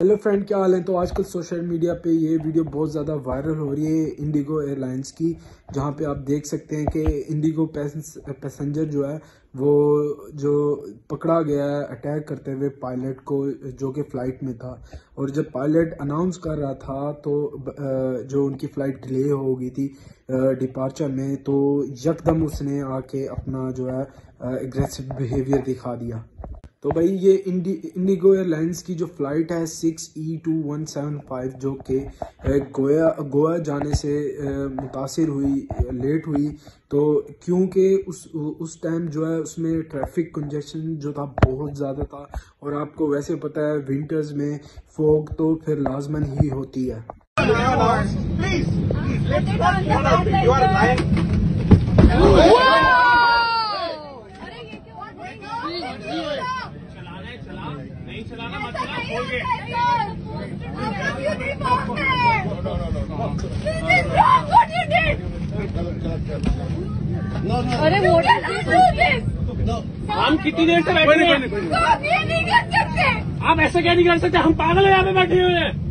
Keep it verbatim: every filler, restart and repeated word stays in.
Hello friend, क्या हाल है। तो आजकल सोशल मीडिया पे ये वीडियो बहुत ज़्यादा वायरल हो रही है इंडिगो एयरलाइंस की, जहाँ पे आप देख सकते हैं कि इंडिगो पैसेंजर जो है वो जो पकड़ा गया है अटैक करते हुए पायलट को, जो कि फ़्लाइट में था। और जब पायलट अनाउंस कर रहा था तो जो उनकी फ़्लाइट डिले हो गई थी डिपार्चर में, तो यकदम उसने आके अपना जो है एग्रेसिव बिहेवियर दिखा दिया। तो भाई ये इंडी इंडिगो एयरलाइंस की जो फ़्लाइट है six E two one seven five, जो कि गोया गोवा जाने से मुतासिर हुई, लेट हुई, तो क्योंकि उस उस टाइम जो है उसमें ट्रैफिक कंजेशन जो था बहुत ज़्यादा था। और आपको वैसे पता है विंटर्स में फॉग तो फिर लाजमन ही होती है। नहीं चलाना मत चला, खोल के। अरे मोटा हम कितनी देर से बैठे हैं? ये नहीं कर सकते। आप ऐसा क्या नहीं कर सकते? हम पागल है यहाँ पे बैठे हुए हैं।